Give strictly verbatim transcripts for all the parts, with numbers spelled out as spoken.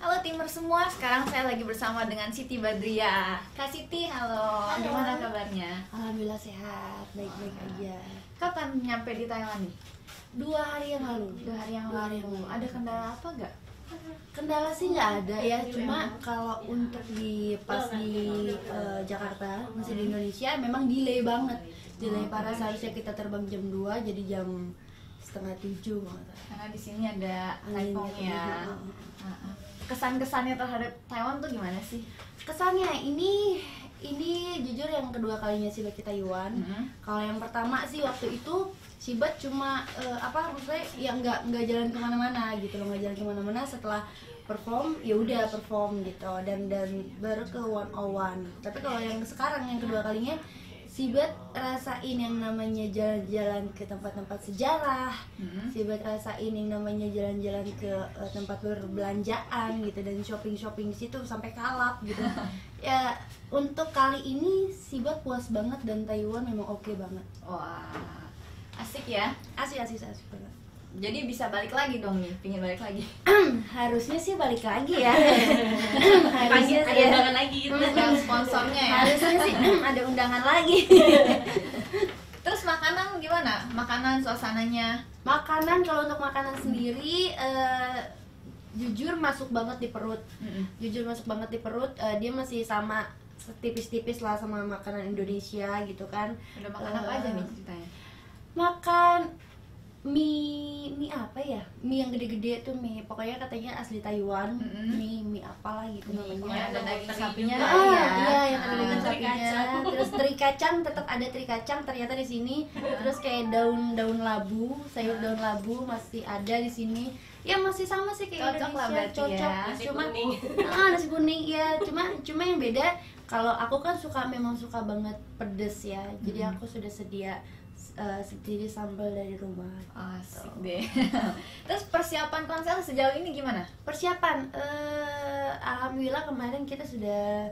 Halo Timur semua, sekarang saya lagi bersama dengan Siti Badriah. Kak Siti, halo. Halo. Gimana kabarnya? Alhamdulillah sehat, baik-baik aja. Kapan nyampe di Thailand nih? Dua hari yang lalu. Dua hari yang Dua hari lalu. yang lalu. Ada kendala apa nggak? Kendala sih nggak ada ya, cuma kalau untuk di pas di eh, Jakarta, masih di Indonesia, memang delay banget. Delay parah, seharusnya kita terbang jam dua, jadi jam setengah tujuh. Karena di sini ada Anginnya typhoon ya. tuh. Heeh. Kesan-kesannya terhadap Taiwan tuh gimana sih? Kesannya ini ini jujur yang kedua kalinya Sibat ke Taiwan. Mhm. Kalau yang pertama sih waktu itu Sibat cuma eh, apa maksudnya ya nggak nggak jalan kemana-mana gitu loh, nggak jalan kemana-mana. Setelah perform ya udah perform gitu, dan dan baru ke one oh one. Tapi kalau yang sekarang yang kedua kalinya Sibat rasain yang namanya jalan-jalan ke tempat-tempat sejarah. Mhm. Sibat rasain yang namanya jalan-jalan ke uh, tempat berbelanjaan gitu, dan shopping-shopping di situ sampai kalap gitu. Ya untuk kali ini Sibat puas banget, dan Taiwan memang oke banget. Wah, asik ya. Asik asik asik banget. Jadi bisa balik lagi dong nih, pingin balik lagi. Harusnya sih balik lagi ya. Panggil Harusnya ada sih ya. undangan lagi gitu. Yang sponsornya ya. Harusnya sih ada undangan lagi. Terus makanan gimana? Makanan, suasananya? Makanan, kalau untuk makanan sendiri eh, jujur masuk banget di perut. Mm-mm. Jujur masuk banget di perut. Eh, dia masih sama tipis-tipis lah sama makanan Indonesia gitu kan. Udah makan apa Eh, aja nih ceritanya? Makan mie mie apa ya, mie yang gede-gede tuh, mie pokoknya katanya asli Taiwan. Mm-mm. mie mie apa lah gitu Mie, namanya. pokoknya ada daging Teri sapinya juga. lah Ah, ya. iya yang ada Ah. daging Teri sapinya. kacang. Terus teri kacang, tetap ada teri kacang ternyata di sini. Terus kayak daun-daun labu, sayur daun labu masih ada di sini. Ya masih sama sih kayak Cocok lah Indonesia, berarti cocok. ya. Nasi Cuma kuning. ah, nasi kuning ya, cuma cuma yang beda kalau aku kan suka, memang suka banget pedes ya. Jadi Mm-mm. aku sudah sedia uh, sendiri sambal dari rumah. Asik deh. Terus persiapan konser sejauh ini gimana? Persiapan, eh, alhamdulillah kemarin kita sudah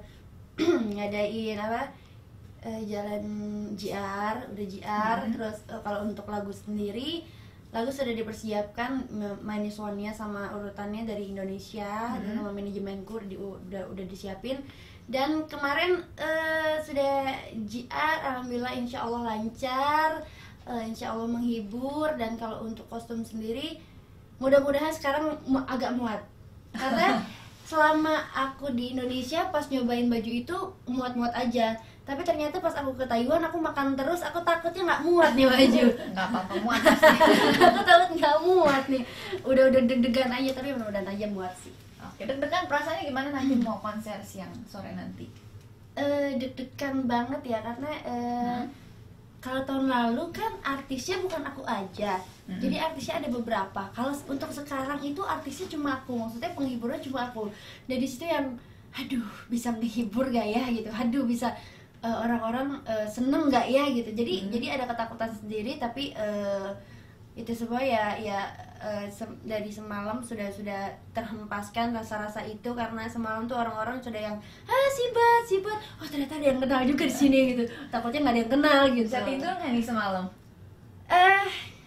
ngadain apa, eh, jalan J R, udah J R. Mhm. Terus eh, kalau untuk lagu sendiri, lagu sudah dipersiapkan me- maniswannya sama urutannya dari Indonesia, Mhm. dan sama manajemenku di, udah udah disiapin. Dan kemarin eh, sudah J R, alhamdulillah insya Allah lancar, eh, insya Allah menghibur. Dan kalau untuk kostum sendiri, mudah-mudahan sekarang mu- agak muat, karena selama aku di Indonesia pas nyobain baju itu muat-muat aja. Tapi ternyata pas aku ke Taiwan, aku makan terus, aku takutnya nggak muat nih baju. Nggak apa-apa muat pasti. Aku takut nggak muat nih. Udah-udah deg-degan aja, tapi mudah-mudahan aja muat sih. Oke, deg-degan perasaannya gimana nanti mau konser siang sore nanti? Eh, deg-degan banget ya, karena eh, Hmm. kalau tahun lalu kan artisnya bukan aku aja. Hmm. Jadi artisnya ada beberapa. Kalau s- untuk sekarang itu artisnya cuma aku, maksudnya penghiburnya cuma aku. Dari situ yang aduh, bisa menghibur gak ya gitu. Aduh, bisa eh, orang-orang eh, seneng gak ya gitu. Jadi Hmm. jadi ada ketakutan sendiri, tapi eh, itu semua ya ya eh, sem- dari semalam sudah sudah terhempaskan rasa-rasa itu, karena semalam tuh orang-orang sudah yang ah Sibat Sibat, oh ternyata ada yang kenal juga di sini gitu. Takutnya nggak ada yang kenal gitu. Bisa tidur nggak nih semalam? Eh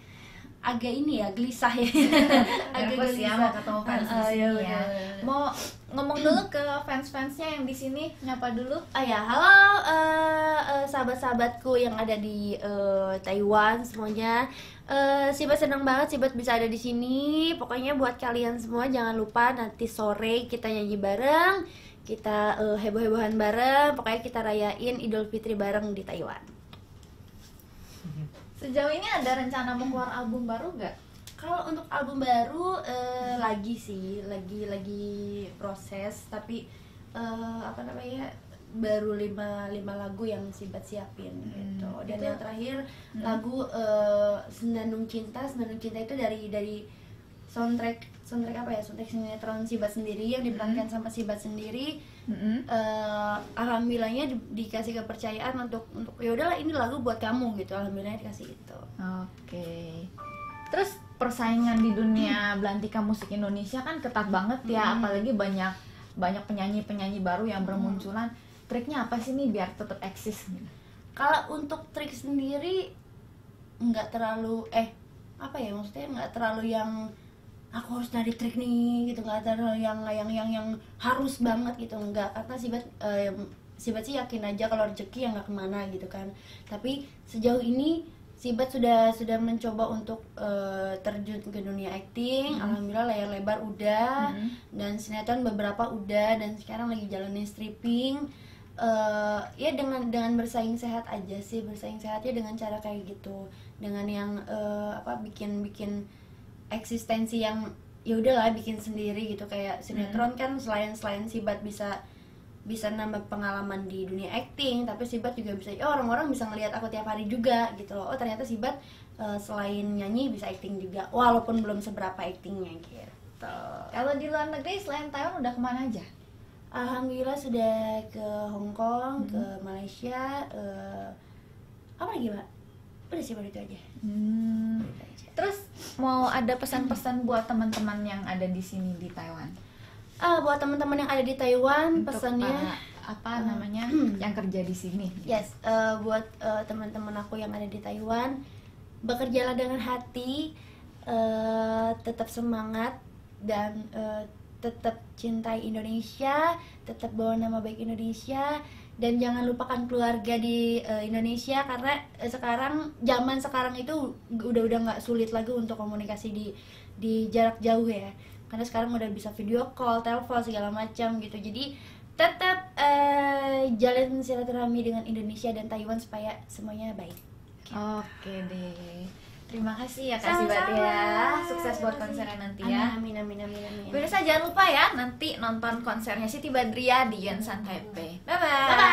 agak ini ya, gelisah ya. Nervous ya mau ketemu fans di Ah, ah, sini iya, ya. betul. Mau ngomong dulu ke fans-fansnya yang di sini, nyapa dulu. Ah ya, halo eh, eh, sahabat-sahabatku yang ada di eh, Taiwan semuanya. Eh, Sibat senang banget Sibat bisa ada di sini. Pokoknya buat kalian semua jangan lupa nanti sore kita nyanyi bareng, kita eh, heboh-hebohan bareng. Pokoknya kita rayain Idul Fitri bareng di Taiwan. Sejauh ini ada rencana mau keluar album baru nggak? Kalau untuk album baru eh, lagi sih, lagi lagi proses, tapi eh, apa namanya, baru lima lima lagu yang Sibat siapin Hmm, gitu. Dan itu- yang terakhir Hmm. lagu eh, Senandung Cinta. Senandung Cinta itu dari dari soundtrack soundtrack apa ya, soundtrack sinetron Sibat sendiri yang diperankan sama Sibat sendiri. Mm-mm. Eh, alhamdulillahnya di- dikasih kepercayaan untuk untuk ya udahlah ini lagu buat kamu gitu. Alhamdulillah dikasih itu. Oke. Terus persaingan di dunia belantika musik Indonesia kan ketat banget ya, Hmm. apalagi banyak banyak penyanyi-penyanyi baru yang bermunculan. Triknya apa sih nih biar tetap eksis gitu? Kalau untuk trik sendiri nggak terlalu eh apa ya, maksudnya nggak terlalu yang aku harus cari trik nih gitu, nggak ada yang yang yang yang harus banget gitu, enggak. Karena Sibat eh, Sibat sih yakin aja kalau rezeki yang nggak kemana gitu kan. Tapi sejauh ini Sibat sudah sudah mencoba untuk uh, terjun ke dunia acting. Hmm. Alhamdulillah layar lebar udah, hmm. dan sinetron beberapa udah, dan sekarang lagi jalanin stripping. Uh, ya dengan dengan bersaing sehat aja sih, bersaing sehatnya dengan cara kayak gitu, dengan yang uh, apa bikin bikin eksistensi yang ya udahlah bikin sendiri gitu. Kayak sinetron hmm. kan selain selain Sibat bisa bisa nambah pengalaman di dunia acting, tapi Sibat juga bisa, oh orang-orang bisa ngelihat aku tiap hari juga gitu loh. Oh ternyata Sibat uh, selain nyanyi bisa acting juga, walaupun belum seberapa actingnya gitu. Kalau di luar negeri selain Taiwan udah kemana aja? Alhamdulillah sudah ke Hong Kong, hmm. ke Malaysia, uh, apa lagi Mbak? Udah sih baru itu aja. Hmm. Terus mau ada pesan-pesan buat teman-teman yang ada di sini di Taiwan? Uh, buat teman-teman yang ada di Taiwan, untuk pesannya para, apa uh, namanya yang kerja di sini? Yes, uh, buat uh, teman-teman aku yang ada di Taiwan, bekerjalah dengan hati, uh, tetap semangat, dan uh, tetap cintai Indonesia, tetap bawa nama baik Indonesia, dan jangan lupakan keluarga di uh, Indonesia, karena uh, sekarang zaman sekarang itu udah udah nggak sulit lagi untuk komunikasi di di jarak jauh ya, karena sekarang udah bisa video call, telepon segala macam gitu. Jadi tetap uh, jalin silaturahmi dengan Indonesia dan Taiwan supaya semuanya baik. Oke deh. Terima kasih ya Kak Sibat ya. Sukses buat konsernya nanti ya. Amin amin amin amin. Pemirsa jangan lupa ya nanti nonton konsernya Siti Badriah di Yunsan Taipei. Bye bye. Bye bye.